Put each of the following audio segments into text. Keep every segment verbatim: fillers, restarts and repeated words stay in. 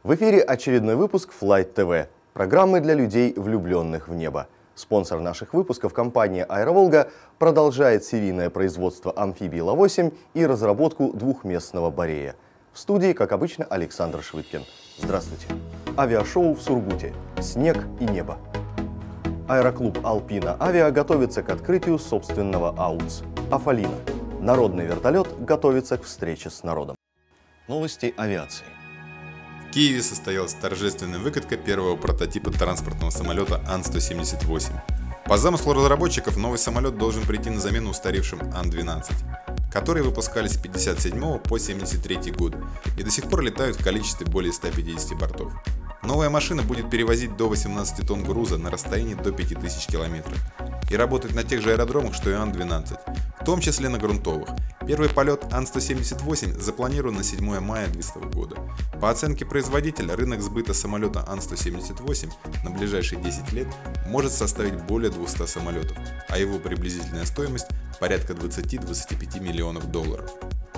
В эфире очередной выпуск Flight ти ви, программы для людей, влюбленных в небо. Спонсор наших выпусков, компания «Аэроволга», продолжает серийное производство амфибий Ла восемь и разработку двухместного Борея. В студии, как обычно, Александр Швыдкин. Здравствуйте. Авиашоу в Сургуте. Снег и небо. Аэроклуб «Алпина Авиа» готовится к открытию собственного АУЦ. Афалина. Народный вертолет готовится к встрече с народом. Новости авиации. В Киеве состоялась торжественная выкатка первого прототипа транспортного самолета Ан сто семьдесят восемь. По замыслу разработчиков, новый самолет должен прийти на замену устаревшим Ан двенадцать, которые выпускались с пятьдесят седьмого по семьдесят третий год и до сих пор летают в количестве более ста пятидесяти бортов. Новая машина будет перевозить до восемнадцати тонн груза на расстоянии до пяти тысяч километров и работать на тех же аэродромах, что и Ан двенадцать, в том числе на грунтовых. Первый полет Ан сто семьдесят восемь запланирован на седьмое мая две тысячи двадцатого года. По оценке производителя, рынок сбыта самолета Ан сто семьдесят восемь на ближайшие десять лет может составить более двухсот самолетов, а его приблизительная стоимость порядка двадцати-двадцати пяти миллионов долларов.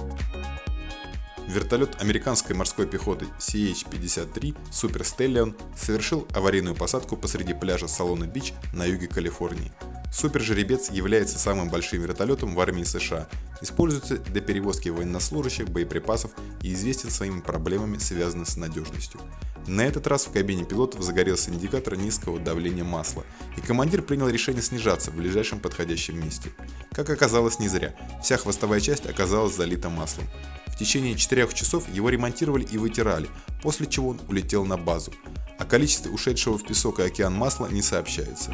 Вертолет американской морской пехоты Си Эйч пятьдесят три Super Stallion совершил аварийную посадку посреди пляжа Солона-Бич на юге Калифорнии. Супер Жеребец является самым большим вертолетом в армии США, используется для перевозки военнослужащих, боеприпасов и известен своими проблемами, связанными с надежностью. На этот раз в кабине пилотов загорелся индикатор низкого давления масла, и командир принял решение снижаться в ближайшем подходящем месте. Как оказалось, не зря. Вся хвостовая часть оказалась залита маслом. В течение четырёх часов его ремонтировали и вытирали, после чего он улетел на базу. О количестве ушедшего в песок и океан масла не сообщается.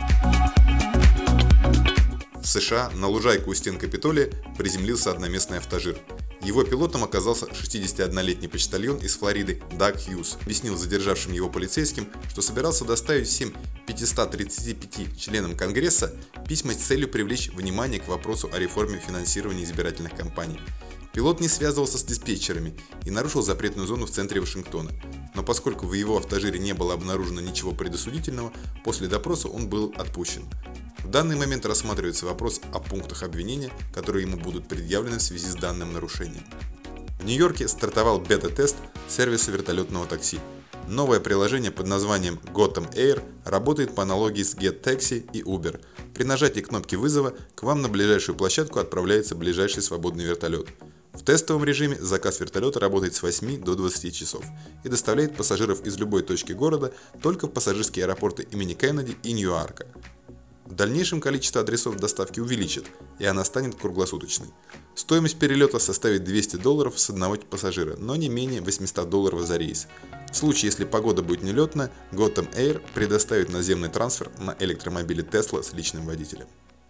В США на лужайку у стен Капитолия приземлился одноместный автожир. Его пилотом оказался шестидесятиоднолетний почтальон из Флориды Даг Хьюз. Объяснил задержавшим его полицейским, что собирался доставить всем пятистам тридцати пяти членам Конгресса письма с целью привлечь внимание к вопросу о реформе финансирования избирательных кампаний. Пилот не связывался с диспетчерами и нарушил запретную зону в центре Вашингтона. Но поскольку в его автожире не было обнаружено ничего предосудительного, после допроса он был отпущен. В данный момент рассматривается вопрос о пунктах обвинения, которые ему будут предъявлены в связи с данным нарушением. В Нью-Йорке стартовал бета-тест сервиса вертолетного такси. Новое приложение под названием Gotham Air работает по аналогии с GetTaxi и Uber. При нажатии кнопки вызова к вам на ближайшую площадку отправляется ближайший свободный вертолет. В тестовом режиме заказ вертолета работает с восьми до двадцати часов и доставляет пассажиров из любой точки города только в пассажирские аэропорты имени Кеннеди и Ньюарка. В дальнейшем количество адресов доставки увеличит, и она станет круглосуточной. Стоимость перелета составит двести долларов с одного пассажира, но не менее восьмисот долларов за рейс. В случае, если погода будет нелетная, Gotham Air предоставит наземный трансфер на электромобиле Tesla с личным водителем.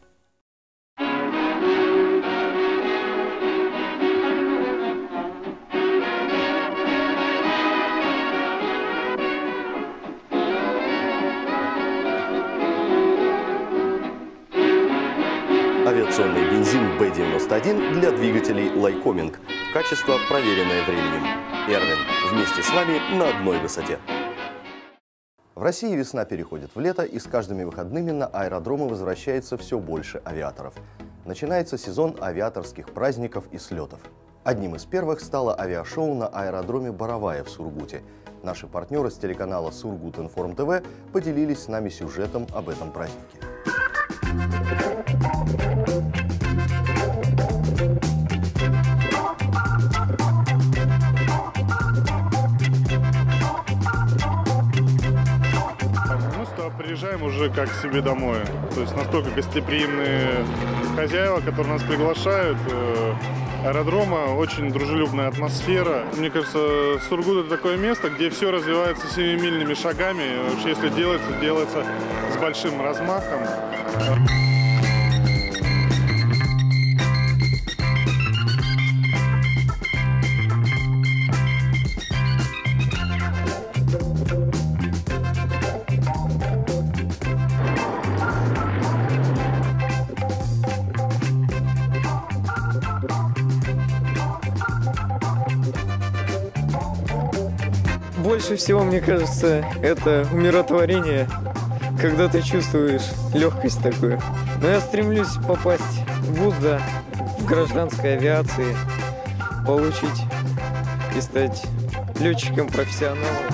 Авиационный бензин Бэ девяносто один для двигателей Lycoming. Качество, проверенное временем. Эрвин. Вместе с вами на одной высоте. В России весна переходит в лето, и с каждыми выходными на аэродромы возвращается все больше авиаторов. Начинается сезон авиаторских праздников и слетов. Одним из первых стало авиашоу на аэродроме Боровая в Сургуте. Наши партнеры с телеканала Сургутинформ ТВ поделились с нами сюжетом об этом празднике. Приезжаем уже как к себе домой. То есть настолько гостеприимные хозяева, которые нас приглашают. Аэродрома, очень дружелюбная атмосфера. Мне кажется, Сургут — это такое место, где все развивается семимильными шагами. Вообще, если делается, делается с большим размахом. Больше всего, мне кажется, это умиротворение, когда ты чувствуешь легкость такую. Но я стремлюсь попасть в вуз, да, в гражданской авиации, получить и стать летчиком-профессионалом.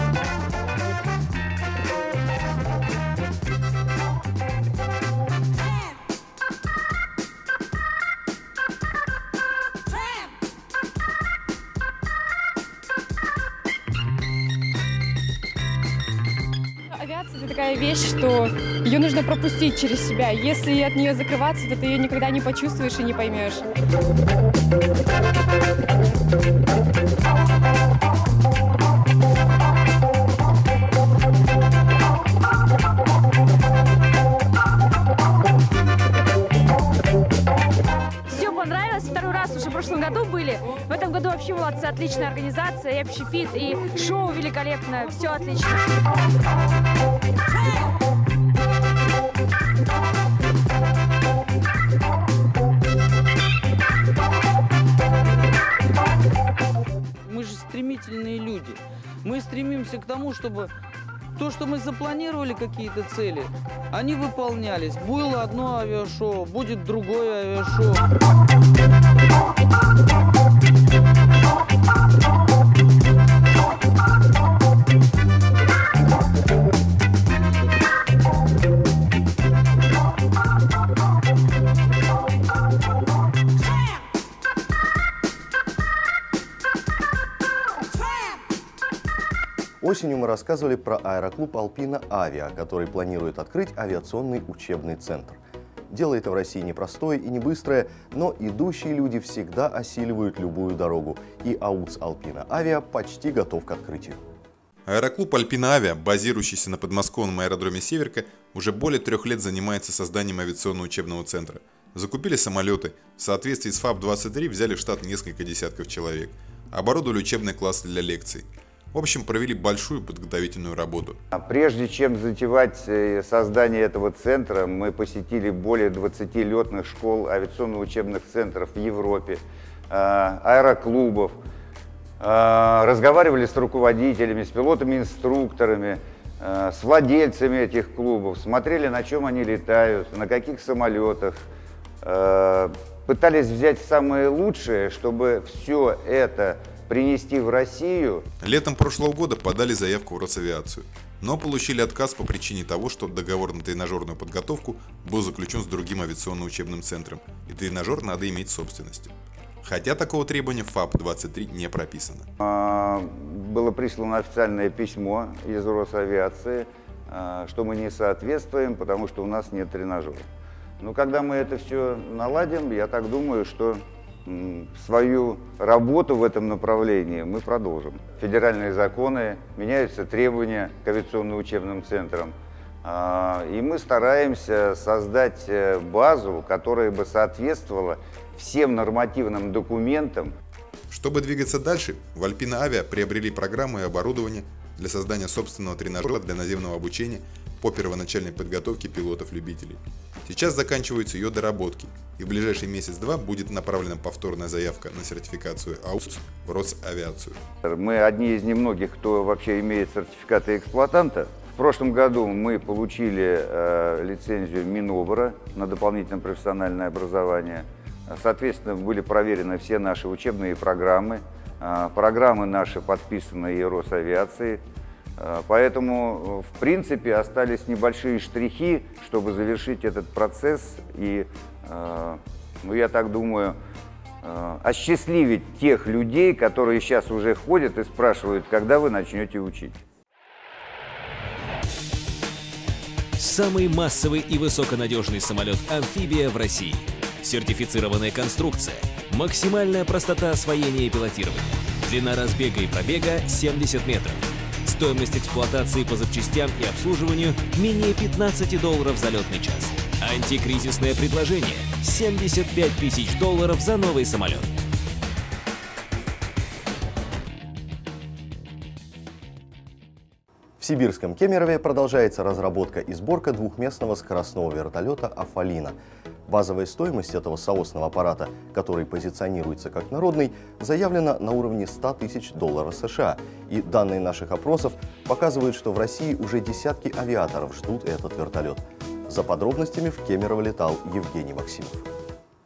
Авиация – это такая вещь, что ее нужно пропустить через себя. Если от нее закрываться, то ты ее никогда не почувствуешь и не поймешь. Все понравилось. Второй раз уже в прошлом году были. В этом году вообще молодцы. Отличная организация, и общепит, и шоу великолепное. Все отлично. Мы же стремительные люди. Мы стремимся к тому, чтобы то, что мы запланировали, какие-то цели, они выполнялись. Было одно авиашоу, будет другое авиашоу. Осенью мы рассказывали про аэроклуб «Alpina Avia», который планирует открыть авиационный учебный центр. Дело это в России непростое и не быстрое, но идущие люди всегда осиливают любую дорогу, и АУЦ «Alpina Avia» почти готов к открытию. Аэроклуб «Alpina Avia», базирующийся на подмосковном аэродроме «Северка», уже более трех лет занимается созданием авиационного учебного центра. Закупили самолеты, в соответствии с ФАП двадцать три взяли в штат несколько десятков человек, оборудовали учебный класс для лекций. В общем, провели большую подготовительную работу. Прежде чем затевать создание этого центра, мы посетили более двадцати летных школ, авиационно-учебных центров в Европе, аэроклубов, разговаривали с руководителями, с пилотами-инструкторами, с владельцами этих клубов, смотрели, на чем они летают, на каких самолетах, пытались взять самое лучшее, чтобы все это принести в Россию. Летом прошлого года подали заявку в Росавиацию, но получили отказ по причине того, что договор на тренажерную подготовку был заключен с другим авиационно-учебным центром, и тренажер надо иметь собственностью. Хотя такого требования в ФАП двадцать три не прописано. Было прислано официальное письмо из Росавиации, что мы не соответствуем, потому что у нас нет тренажера. Но когда мы это все наладим, я так думаю, что свою работу в этом направлении мы продолжим. Федеральные законы, меняются требования к авиационно-учебным центрам, и мы стараемся создать базу, которая бы соответствовала всем нормативным документам. Чтобы двигаться дальше, в «Alpina Avia» приобрели программы и оборудование для создания собственного тренажера для наземного обучения по первоначальной подготовке пилотов-любителей. Сейчас заканчиваются ее доработки, и в ближайший месяц-два будет направлена повторная заявка на сертификацию АУЦ в Росавиацию. Мы одни из немногих, кто вообще имеет сертификаты эксплуатанта. В прошлом году мы получили э, лицензию Минобра на дополнительное профессиональное образование. Соответственно, были проверены все наши учебные программы. Э, программы наши подписаны и Росавиацией. Поэтому, в принципе, остались небольшие штрихи, чтобы завершить этот процесс и, ну, я так думаю, осчастливить тех людей, которые сейчас уже ходят и спрашивают, когда вы начнете учить. Самый массовый и высоконадежный самолет-амфибия в России. Сертифицированная конструкция, максимальная простота освоения и пилотирования, длина разбега и пробега семьдесят метров. Стоимость эксплуатации по запчастям и обслуживанию менее пятнадцати долларов за летный час. Антикризисное предложение – семьдесят пять тысяч долларов за новый самолет. В сибирском Кемерове продолжается разработка и сборка двухместного скоростного вертолета «Афалина». Базовая стоимость этого соосного аппарата, который позиционируется как народный, заявлена на уровне ста тысяч долларов США. И данные наших опросов показывают, что в России уже десятки авиаторов ждут этот вертолет. За подробностями в Кемерово летал Евгений Максимов.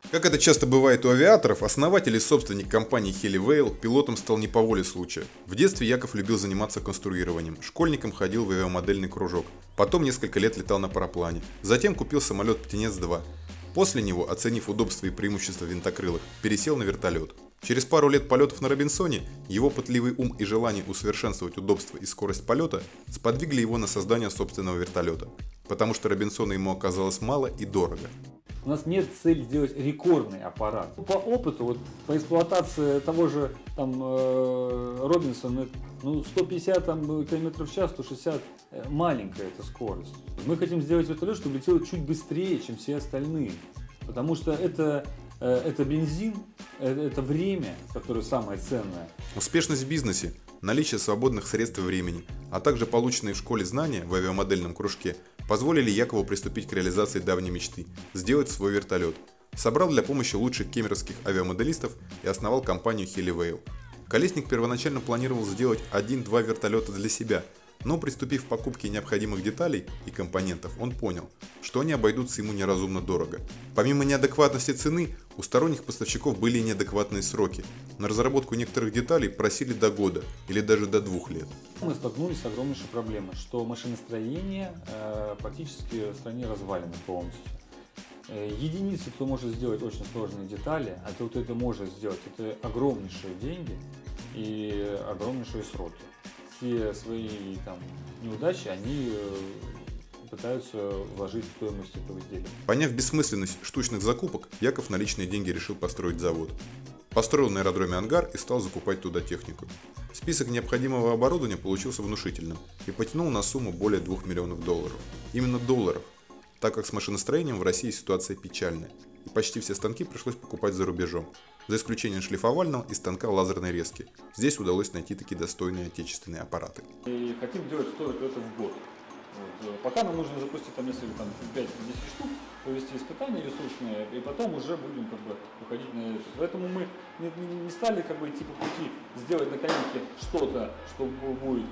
Как это часто бывает у авиаторов, основатель и собственник компании Heliwell пилотом стал не по воле случая. В детстве Яков любил заниматься конструированием. Школьником ходил в авиамодельный кружок. Потом несколько лет летал на параплане. Затем купил самолет Птенец-два. После него, оценив удобства и преимущества винтокрылых, пересел на вертолет. Через пару лет полетов на Робинсоне его пытливый ум и желание усовершенствовать удобство и скорость полета сподвигли его на создание собственного вертолета. Потому что Робинсона ему оказалось мало и дорого. У нас нет цели сделать рекордный аппарат. По опыту, вот, по эксплуатации того же там, э, Робинсона, ну, сто пятьдесят там, километров в час, сто шестьдесят, э, маленькая эта скорость. Мы хотим сделать вертолет, чтобы летел чуть быстрее, чем все остальные. Потому что это, э, это бензин, это, это время, которое самое ценное. Успешность в бизнесе, наличие свободных средств и времени, а также полученные в школе знания в авиамодельном кружке позволили Якову приступить к реализации давней мечты – сделать свой вертолет. Собрал для помощи лучших кемеровских авиамоделистов и основал компанию Heliwell. Колесник первоначально планировал сделать один-два вертолета для себя, но приступив к покупке необходимых деталей и компонентов, он понял, что они обойдутся ему неразумно дорого. Помимо неадекватности цены, у сторонних поставщиков были и неадекватные сроки. На разработку некоторых деталей просили до года или даже до двух лет. Мы столкнулись с огромнейшей проблемой, что машиностроение э, практически в стране развалено полностью. Э, единицы, кто может сделать очень сложные детали, а тот, кто это может сделать, это огромнейшие деньги и огромнейшие сроки. Все свои там, неудачи они э, пытаются вложить в стоимость этого изделия. Поняв бессмысленность штучных закупок, Яков на личные деньги решил построить завод. Построил на аэродроме ангар и стал закупать туда технику. Список необходимого оборудования получился внушительным и потянул на сумму более двух миллионов долларов. Именно долларов, так как с машиностроением в России ситуация печальная, и почти все станки пришлось покупать за рубежом, за исключением шлифовального и станка лазерной резки. Здесь удалось найти такие достойные отечественные аппараты. И хотим делать сто вертолетов в год. Вот. Пока нам нужно запустить там, если там пять-десять штук, провести испытания ресурсные, и потом уже будем как бы уходить на это. Поэтому мы не, не, не стали как бы идти по пути сделать на коленке что-то, что будет,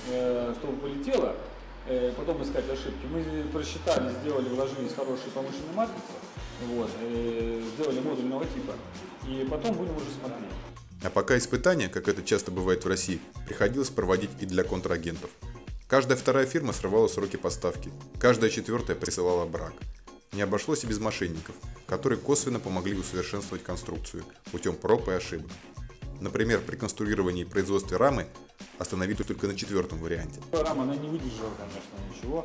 э, чтобы полетело, э, потом искать ошибки. Мы просчитали, сделали, вложились в хорошие промышленные матрицы, вот, э, сделали модульного типа, и потом будем уже смотреть. А пока испытания, как это часто бывает в России, приходилось проводить и для контрагентов. Каждая вторая фирма срывала сроки поставки, каждая четвертая присылала брак. Не обошлось и без мошенников, которые косвенно помогли усовершенствовать конструкцию путем проб и ошибок. Например, при конструировании и производстве рамы остановились только на четвертом варианте. Рама она не выдержала, конечно, ничего.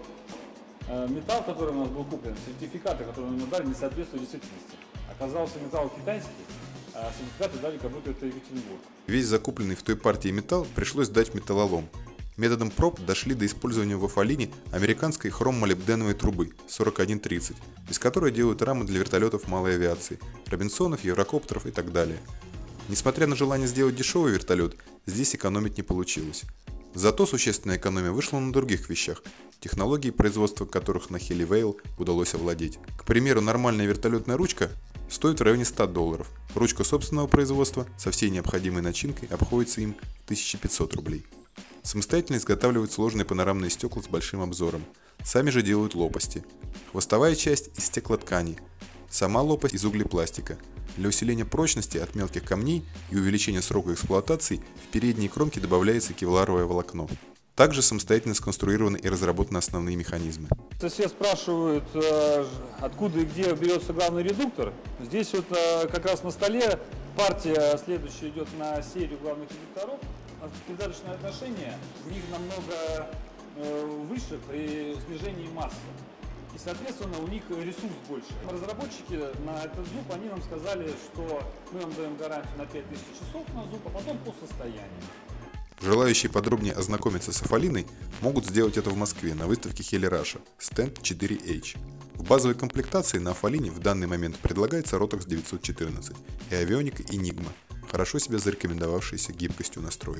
Металл, который у нас был куплен, сертификаты, которые нам дали, не соответствуют действительности. Оказался металл китайский, а сертификаты дали, как будто это Екатеринбург. Весь закупленный в той партии металл пришлось сдать в металлолом. Методом проб дошли до использования в Афалине американской хром-молибденовой трубы сорок один тридцать, из которой делают рамы для вертолетов малой авиации, Робинсонов, Еврокоптеров и так далее. Несмотря на желание сделать дешевый вертолет, здесь экономить не получилось. Зато существенная экономия вышла на других вещах, технологии производства которых на Heliwell удалось овладеть. К примеру, нормальная вертолетная ручка стоит в районе ста долларов, ручка собственного производства со всей необходимой начинкой обходится им в тысячу пятьсот рублей. Самостоятельно изготавливают сложные панорамные стекла с большим обзором. Сами же делают лопасти. Хвостовая часть из стеклоткани. Сама лопасть из углепластика. Для усиления прочности от мелких камней и увеличения срока эксплуатации в передние кромки добавляется кевларовое волокно. Также самостоятельно сконструированы и разработаны основные механизмы. Все спрашивают, откуда и где берется главный редуктор. Здесь вот как раз на столе партия следующая идет на серию главных редукторов. Придаточное отношение в них намного э, выше при снижении массы. И, соответственно, у них ресурс больше. Разработчики на этот зуб, они нам сказали, что мы вам даем гарантию на пять тысяч часов на зуб, а потом по состоянию. Желающие подробнее ознакомиться с Афалиной могут сделать это в Москве на выставке Heli-Russia, стенд четыре эйч. В базовой комплектации на Афалине в данный момент предлагается Rotax девятьсот четырнадцать и авионика Enigma, хорошо себя зарекомендовавшиеся гибкостью настроек.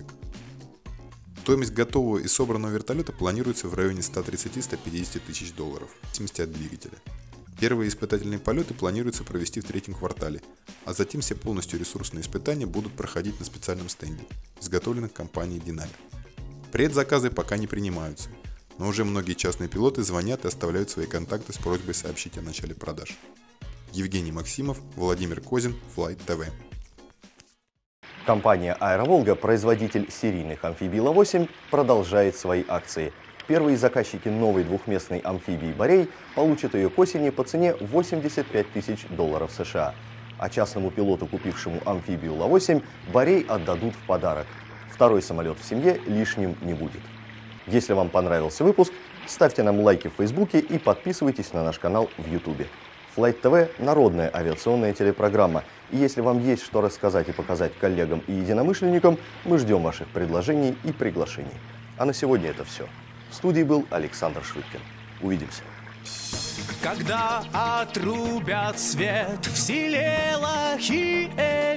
Стоимость готового и собранного вертолета планируется в районе ста тридцати — ста пятидесяти тысяч долларов, в зависимости от двигателя. Первые испытательные полеты планируется провести в третьем квартале, а затем все полностью ресурсные испытания будут проходить на специальном стенде, изготовленном компанией Denali. Предзаказы пока не принимаются, но уже многие частные пилоты звонят и оставляют свои контакты с просьбой сообщить о начале продаж. Евгений Максимов, Владимир Козин, Флайт ТВ. Компания «Аэроволга», производитель серийных амфибий Ил восемь, продолжает свои акции. Первые заказчики новой двухместной амфибии «Борей» получат ее к осени по цене восемьдесят пять тысяч долларов США. А частному пилоту, купившему амфибию Ил восемь, «Борей» отдадут в подарок. Второй самолет в семье лишним не будет. Если вам понравился выпуск, ставьте нам лайки в Фейсбуке и подписывайтесь на наш канал в Ютубе. Флайт ТВ – народная авиационная телепрограмма. И если вам есть что рассказать и показать коллегам и единомышленникам, мы ждем ваших предложений и приглашений. А на сегодня это все. В студии был Александр Швыдкин. Увидимся. Когда отрубят свет в селе лохи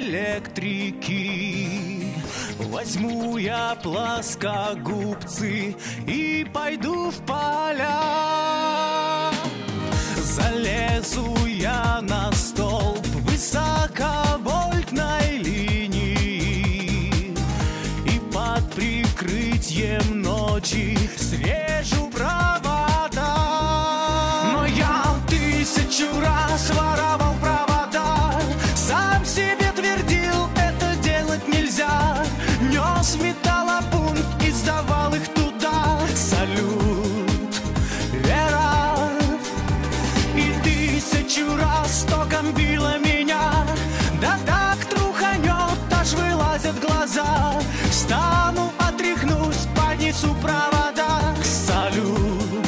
электрики, возьму я плоскогубцы и пойду в поля. Залезу я на столб высоковольтной линии и под прикрытием ночи срежу провода. Но я тысячу раз воровал провода, сам себе твердил, это делать нельзя. Нес металлопункт и сдавал их туда. Салют, Вера. И тысячу раз током било меня, да так труханет, аж вылазят глаза. Встану, отряхнусь, поднесу провода. Салют,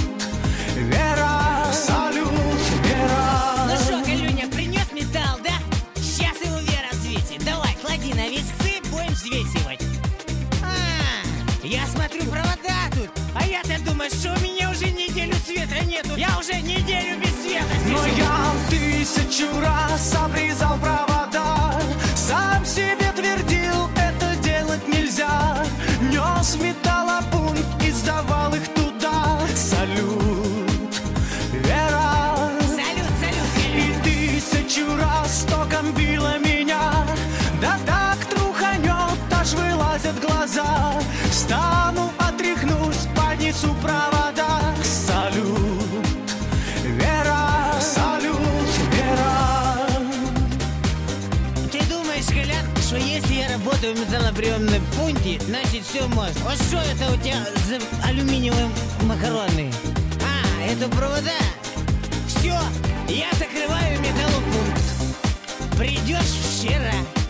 Вера, салют, Вера. Ну что, Галюня, принес металл, да? Сейчас его Вера ответит. Давай, клади на весы, будем взвесивать. А, я смотрю, провода тут. А я-то думаю, что у меня уже неделю света нету. Я уже неделю без света здесь. Но я тысячу раз обрезал провода, сам себе твердил, это делать нельзя. Нес металлопункт и сдавал их туда. Салют, Вера. Салют, салют, Галюня. И тысячу раз током било меня, да так труханет, аж вылазят глаза. Встану, отряхнусь, поднесу провода. Салют, Вера, салют, Вера. Ты думаешь, Галян, что если я работаю в металлоприемном пункте, значит все можно? Вот что это у тебя за алюминиевые макароны? А, это провода? Все, я закрываю металлопункт. Придешь вчера.